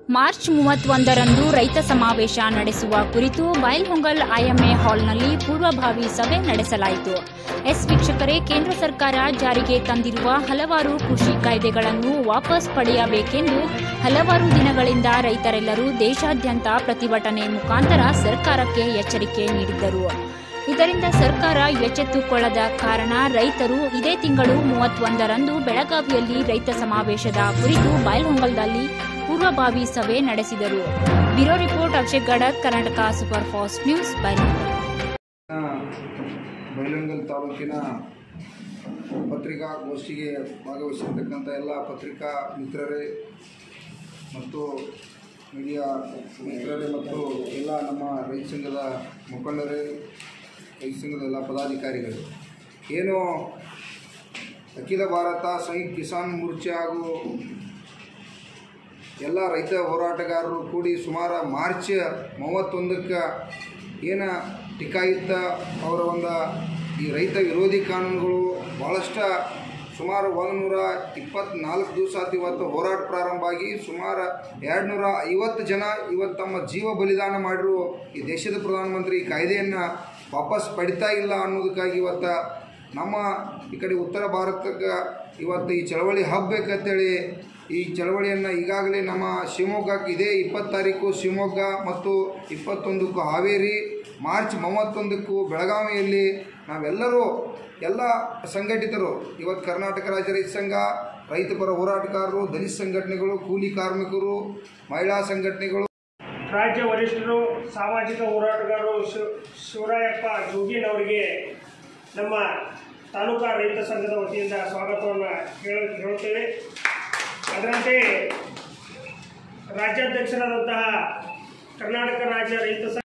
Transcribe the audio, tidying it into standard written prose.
March 31ರಂದು ರೈತ ಸಮಾವೇಶ ನಡೆಸುವ ಕುರಿತು ಬೈಲ್ಹೊಂಗಲ್ ಐಎಂಎ ಹಾಲ್ನಲ್ಲಿ ಪೂರ್ವಭಾವಿ ಸಭೆ ನಡೆಸಲಾಯಿತು. ವೀಕ್ಷಕರೇ, ಕೇಂದ್ರ ಸರ್ಕಾರ ಜಾರಿಗೆ ತಂದಿರುವ ಹಲವಾರು ಕೃಷಿ ಕಾಯ್ದೆಗಳನ್ನು ವಾಪಸ್ ಪಡೆಯಬೇಕೆಂದು ಹಲವಾರು ದಿನಗಳಿಂದ ರೈತರೆಲ್ಲರೂ ದೇಶಾದ್ಯಂತ ಪ್ರತಿಭಟನೆ ಮುಖಾಂತರ ಸರ್ಕಾರಕ್ಕೆ ಎಚ್ಚರಿಕೆ ನೀಡಿದ್ದರು. ಇದರಿಂದ ಸರ್ಕಾರ ಎಚ್ಚೆತ್ತುಕೊಳ್ಳದ ಕಾರಣ ರೈತರು ಇದೇ ತಿಂಗಳು 31ರಂದು ಬೆಳಗಾವಿಯಲ್ಲಿ ರೈತ ಸಮಾವೇಶದ ಕುರಿತು ಬೈಲ್ಹೊಂಗಲ್ದಲ್ಲಿ ಪೂರ್ವಭಾವಿ ಸಭೆ ನಡೆಸಿದರು. Bureau report Akshay Gadak, Karnataka super fast news, Bailhongal ತಾಲೂಕಿನ ಪತ್ರಿಕಾಗೋಷ್ಠಿಗೆ ಭಾಗವಹಿಸಿರ್ತಕ್ಕಂಥ ಎಲ್ಲ ಪತ್ರಿಕಾ ಮಿತ್ರರೇ ಮತ್ತು ಮೀಡಿಯಾ ಮಿತ್ರರೇ ಮತ್ತು ಎಲ್ಲ ನಮ್ಮ ರೈತ ಸಂಘದ ಮುಖಂಡರೇ, ರೈತ ಸಂಘದ ಎಲ್ಲ ಪದಾಧಿಕಾರಿಗಳು, ಏನು ಅಖಿಲ ಭಾರತ ಸಂಯುಕ್ತ ಕಿಸಾನ್ ಮೋರ್ಚಾ ಹಾಗೂ ಎಲ್ಲ ರೈತ ಹೋರಾಟಗಾರರು ಕೂಡಿ ಸುಮಾರು ಮಾರ್ಚ್ 31ಕ್ಕೆ ಏನು ಟಿಕಾಯುಕ್ತ ಅವರ ಈ ರೈತ ವಿರೋಧಿ ಕಾನೂನುಗಳು ಭಾಳಷ್ಟು ಸುಮಾರು 124 ದಿವಸ ಆಯ್ತು. ಇವತ್ತು ಹೋರಾಟ ಪ್ರಾರಂಭ ಆಗಿ ಸುಮಾರು 250 ಜನ ಇವತ್ತು ತಮ್ಮ ಜೀವ ಬಲಿದಾನ ಮಾಡಿರು. ಈ ದೇಶದ ಪ್ರಧಾನಮಂತ್ರಿ ಈ ಕಾಯ್ದೆಯನ್ನು ವಾಪಸ್ ಪಡಿತಾ ಇಲ್ಲ ಅನ್ನೋದಕ್ಕಾಗಿ ಇವತ್ತು ನಮ್ಮ ಈ ಕಡೆ ಉತ್ತರ ಭಾರತಕ್ಕೆ ಇವತ್ತು ಈ ಚಳವಳಿ ಹಬ್ಬಬೇಕಂತೇಳಿ ಈ ಚಳವಳಿಯನ್ನು ಈಗಾಗಲೇ ನಮ್ಮ ಶಿವಮೊಗ್ಗಕ್ಕೆ ಇದೇ 20 ತಾರೀಕು ಶಿವಮೊಗ್ಗ ಮತ್ತು 21ಕ್ಕೂ ಹಾವೇರಿ, ಮಾರ್ಚ್ 31ಕ್ಕೂ ಬೆಳಗಾವಿಯಲ್ಲಿ ನಾವೆಲ್ಲರೂ ಎಲ್ಲ ಸಂಘಟಿತರು ಇವತ್ತು ಕರ್ನಾಟಕ ರಾಜ್ಯ ರೈತ ಸಂಘ, ರೈತಪರ ಹೋರಾಟಗಾರರು, ದಲಿತ ಸಂಘಟನೆಗಳು, ಕೂಲಿ ಕಾರ್ಮಿಕರು, ಮಹಿಳಾ ಸಂಘಟನೆಗಳು, ರಾಜ್ಯ ವರಿಷ್ಠರು, ಸಾಮಾಜಿಕ ಹೋರಾಟಗಾರರು ಶಿವರಾಯಪ್ಪ ಜೋಗಿನವರಿಗೆ ನಮ್ಮ ತಾಲೂಕಾ ರೈತ ಸಂಘದ ವತಿಯಿಂದ ಸ್ವಾಗತವನ್ನು ಹೇಳುತ್ತೇವೆ. ಅದರಂತೆ ರಾಜ್ಯಾಧ್ಯಕ್ಷರಾದಂತಹ ಕರ್ನಾಟಕ ರಾಜ್ಯ ರೈತ